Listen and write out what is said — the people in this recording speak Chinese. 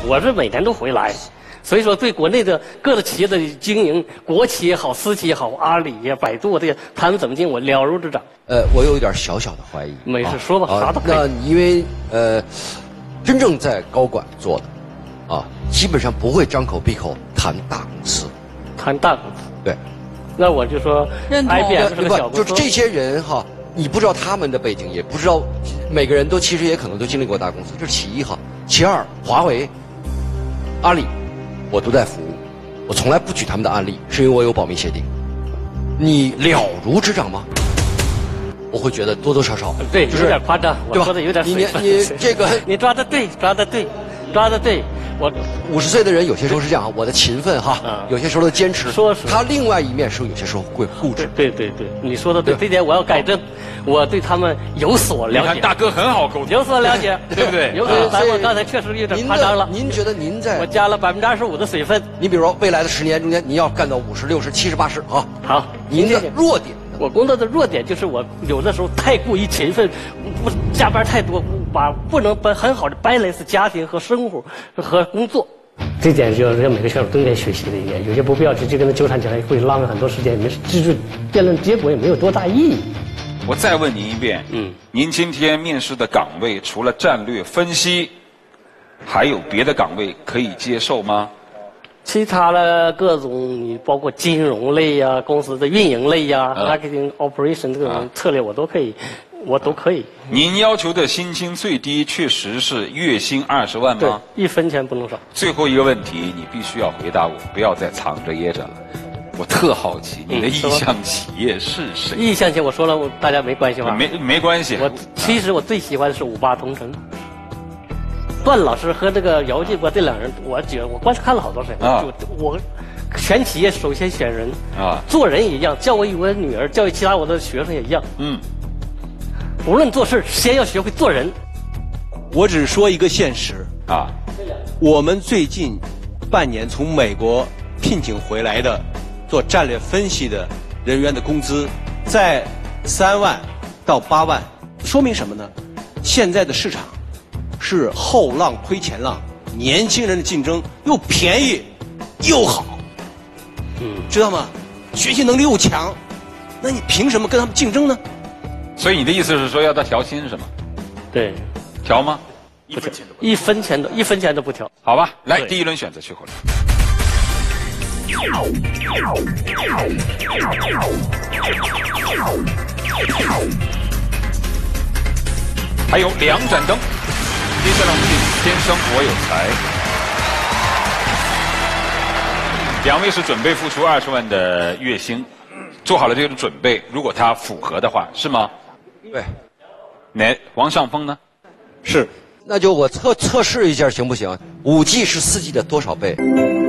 我是每年都回来。所以说，对国内的各个企业的经营，国企也好，私企也好，阿里呀、百度这些，他们怎么经营，我了如指掌。 我有一点小小的怀疑。 没事，说吧，啥都可以。 那因为真正在高管做的，基本上不会张口闭口谈大公司。 谈大公司。 对。 那我就说 ，IBM 是个小公司。 就是这些人哈，你不知道他们的背景，也不知道每个人都其实也可能都经历过大公司，这是其一哈。其二，华为、阿里。我都在服务，我从来不举他们的案例，是因为我有保密协定。你了如指掌吗？我会觉得多多少少， 对， 就是有点夸张，我说的有点水分。 你这个你抓得对，抓得对，抓得对。我 50岁的人有些时候是这样，我的勤奋哈，有些时候的坚持，他另外一面是有些时候会固执。 对，你说的对，这点我要改正，我对他们有所了解。 你看大哥很好沟通， 有所了解， 对不对？ 我刚才确实有点夸张了。 您觉得您在？ 我加了25%的水分。 你比如说未来的10年中间，您要干到50、60、70、80啊。 好， 您的弱点。 我工作的弱点就是我有的时候太过于勤奋，不加班太多，不能很好的 balance 家庭和生活和工作。这点就是每个选手都应该学习的一点，有些不必要去跟他纠缠起来，会浪费很多时间，就是辩论结果也没有多大意义。 我再问您一遍，您今天面试的岗位除了战略分析，还有别的岗位可以接受吗？ 其他的各种，你包括金融类呀、公司的运营类呀、marketing operation 这种策略，我都可以。 您要求的薪金最低确实是月薪20万吗？ 对，1分钱不能少。 最后一个问题，你必须要回答我，不要再藏着掖着了。我特好奇，你的意向企业是谁？ 意向企业我说了，大家没关系吧？ 没关系。 其实我最喜欢的是58同城。段老师和这个姚劲波这两人，我觉得我观察看了好多事。我选企业首先选人做人也一样，教育我女儿，教育其他我的学生也一样。无论做事，先要学会做人。 我只说一个现实我们最近半年从美国聘请回来的做战略分析的人员的工资在3万到8万，说明什么呢？现在的市场是后浪推前浪，年轻人的竞争又便宜又好，知道吗？学习能力又强，那你凭什么跟他们竞争呢？ 所以你的意思是说要他调薪是吗？ 对， 调吗 ？1分钱都不调。 好吧，来第一轮选择曲口令。还有2盏灯，接下来我们进天生我有才。2位是准备付出20万的月薪，做好了这个准备，如果他符合的话，是吗？ 对。 王尚峰呢？ 是。 那就我测试一下行不行？5G 是4G 的多少倍？